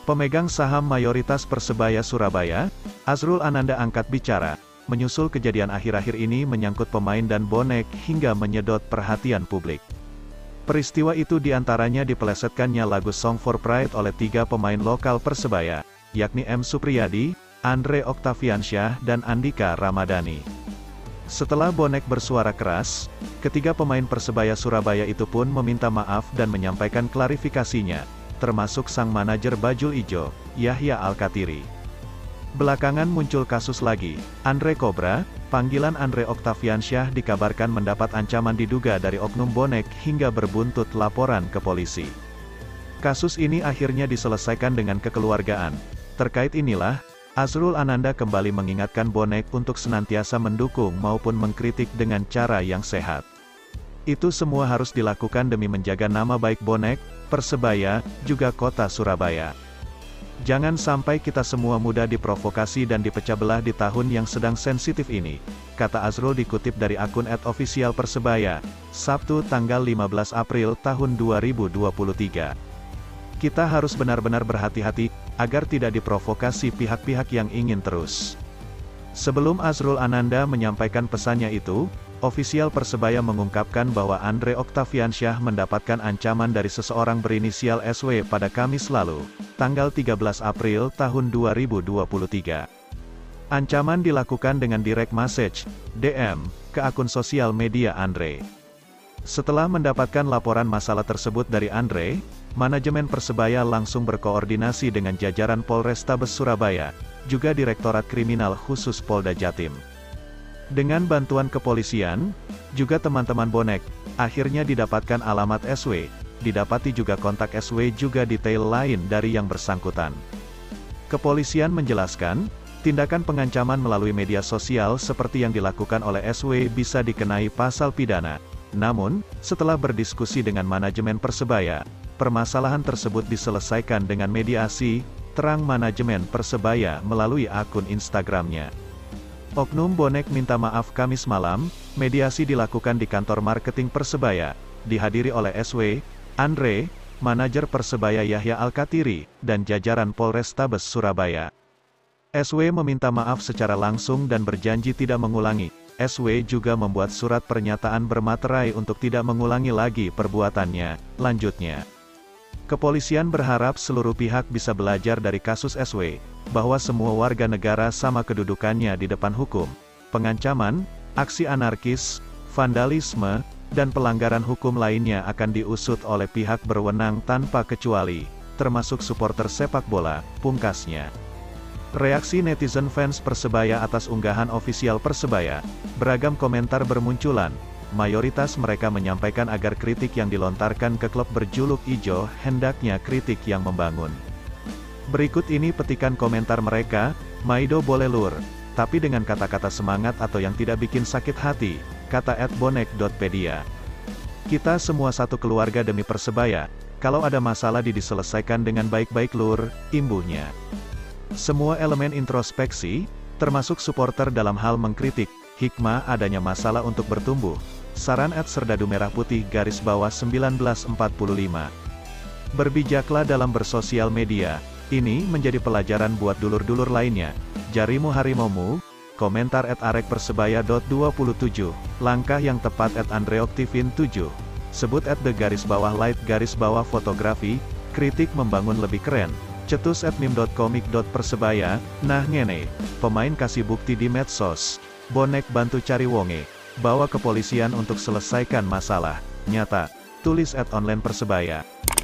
Pemegang saham mayoritas Persebaya Surabaya, Azrul Ananda angkat bicara, menyusul kejadian akhir-akhir ini menyangkut pemain dan bonek hingga menyedot perhatian publik. Peristiwa itu diantaranya dipelesetkannya lagu Song for Pride oleh 3 pemain lokal Persebaya, yakni M. Supriyadi, Andre Oktaviansyah dan Andika Ramadhani. Setelah bonek bersuara keras, ketiga pemain Persebaya Surabaya itu pun meminta maaf dan menyampaikan klarifikasinya, termasuk sang manajer bajul ijo, Yahya Al-Katiri. Belakangan muncul kasus lagi, Andre Cobra, panggilan Andre Oktaviansyah dikabarkan mendapat ancaman diduga dari oknum bonek hingga berbuntut laporan ke polisi. Kasus ini akhirnya diselesaikan dengan kekeluargaan. Terkait inilah, Azrul Ananda kembali mengingatkan bonek untuk senantiasa mendukung maupun mengkritik dengan cara yang sehat. Itu semua harus dilakukan demi menjaga nama baik bonek, Persebaya, juga kota Surabaya. Jangan sampai kita semua mudah diprovokasi dan dipecah belah di tahun yang sedang sensitif ini, kata Azrul dikutip dari akun @officialpersebaya, Sabtu tanggal 15 April tahun 2023. Kita harus benar-benar berhati-hati, agar tidak diprovokasi pihak-pihak yang ingin terus. Sebelum Azrul Ananda menyampaikan pesannya itu, ofisial Persebaya mengungkapkan bahwa Andre Oktaviansyah mendapatkan ancaman dari seseorang berinisial SW pada Kamis lalu, tanggal 13 April tahun 2023. Ancaman dilakukan dengan direct message, DM, ke akun sosial media Andre. Setelah mendapatkan laporan masalah tersebut dari Andre, manajemen Persebaya langsung berkoordinasi dengan jajaran Polrestabes Surabaya, juga Direktorat Kriminal Khusus Polda Jatim. Dengan bantuan kepolisian, juga teman-teman bonek, akhirnya didapatkan alamat SW, didapati juga kontak SW juga detail lain dari yang bersangkutan. Kepolisian menjelaskan, tindakan pengancaman melalui media sosial seperti yang dilakukan oleh SW bisa dikenai pasal pidana. Namun, setelah berdiskusi dengan manajemen Persebaya, permasalahan tersebut diselesaikan dengan mediasi, terang manajemen Persebaya melalui akun Instagramnya. Oknum bonek minta maaf Kamis malam, mediasi dilakukan di kantor marketing Persebaya, dihadiri oleh SW, Andre, manajer Persebaya Yahya Al-Katiri, dan jajaran Polrestabes Surabaya. SW meminta maaf secara langsung dan berjanji tidak mengulangi. SW juga membuat surat pernyataan bermaterai untuk tidak mengulangi lagi perbuatannya, lanjutnya. Kepolisian berharap seluruh pihak bisa belajar dari kasus SW, bahwa semua warga negara sama kedudukannya di depan hukum. Pengancaman, aksi anarkis, vandalisme, dan pelanggaran hukum lainnya akan diusut oleh pihak berwenang tanpa kecuali, termasuk supporter sepak bola, pungkasnya. Reaksi netizen fans Persebaya atas unggahan ofisial Persebaya, beragam komentar bermunculan. Mayoritas mereka menyampaikan agar kritik yang dilontarkan ke klub berjuluk ijo hendaknya kritik yang membangun. Berikut ini petikan komentar mereka, Maido boleh lur, tapi dengan kata-kata semangat atau yang tidak bikin sakit hati, kata @bonek.pedia. Kita semua satu keluarga demi Persebaya, kalau ada masalah diselesaikan dengan baik-baik lur, imbuhnya. Semua elemen introspeksi, termasuk supporter dalam hal mengkritik, hikmah adanya masalah untuk bertumbuh. Saran @serdadu merah putih _1945. Berbijaklah dalam bersosial media, ini menjadi pelajaran buat dulur-dulur lainnya. Jarimu harimaumu, komentar @arekpersebaya.27, langkah yang tepat @andreoktivin7, sebut @the_light_fotografi, kritik membangun lebih keren, cetus @mim.komik.persebaya, nah ngene, pemain kasih bukti di medsos, bonek bantu cari wonge. Bawa kepolisian untuk selesaikan masalah, nyata, tulis @onlinepersebaya.